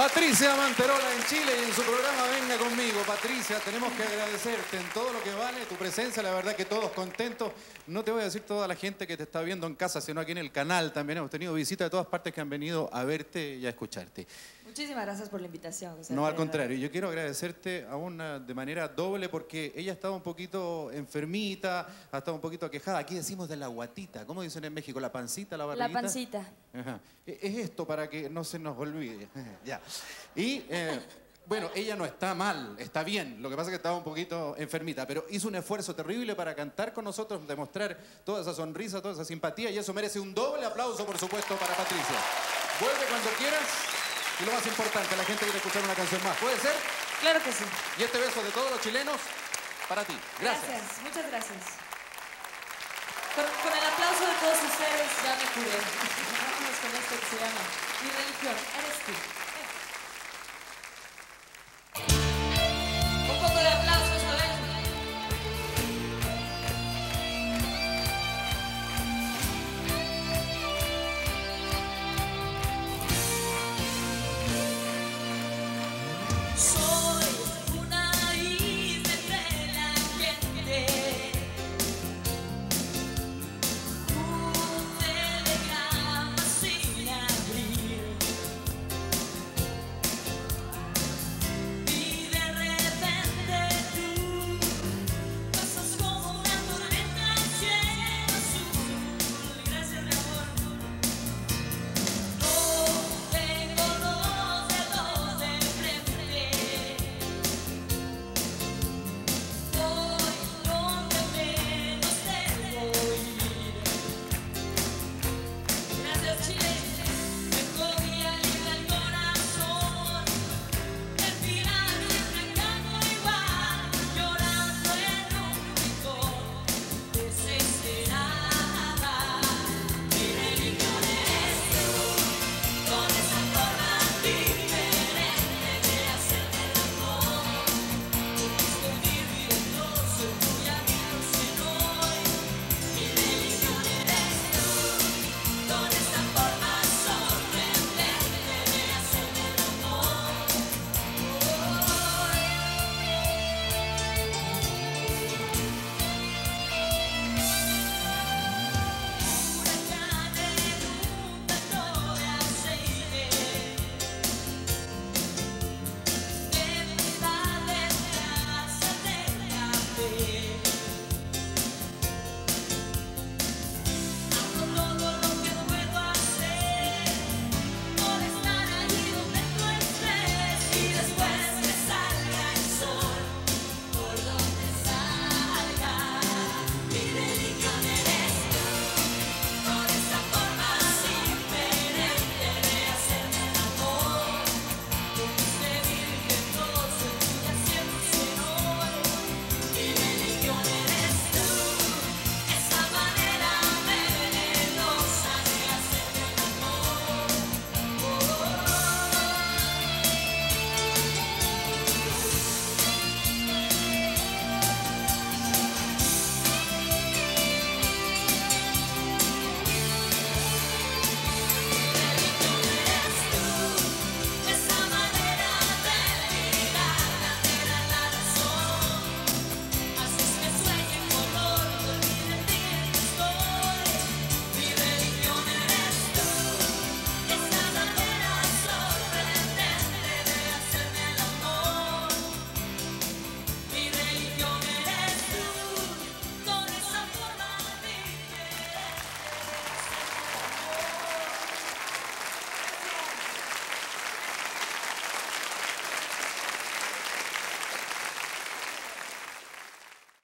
Patricia Manterola en Chile y en su programa Venga Conmigo. Patricia, tenemos que agradecerte en todo lo que vale tu presencia. La verdad que todos contentos. No te voy a decir toda la gente que te está viendo en casa, sino aquí en el canal también. Hemos tenido visitas de todas partes que han venido a verte y a escucharte. Muchísimas gracias por la invitación, José. No, al contrario. Yo quiero agradecerte aún de manera doble porque ella estaba un poquito enfermita, ha estado un poquito aquejada. Aquí decimos de la guatita. ¿Cómo dicen en México? ¿La pancita, la barriguita? La pancita. Ajá. Es esto para que no se nos olvide. Ya. Y, bueno, ella no está mal, está bien. Lo que pasa es que estaba un poquito enfermita, pero hizo un esfuerzo terrible para cantar con nosotros, demostrar toda esa sonrisa, toda esa simpatía, y eso merece un doble aplauso, por supuesto, para Patricia. Vuelve cuando quieras. Y lo más importante, la gente quiere escuchar una canción más. ¿Puede ser? Claro que sí. Y este beso de todos los chilenos, para ti. Gracias. Muchas gracias. Con el aplauso de todos ustedes ya me curé. Vámonos con esto que se llama Mi religión, eres tú. Un poco de aplausos, a ver. So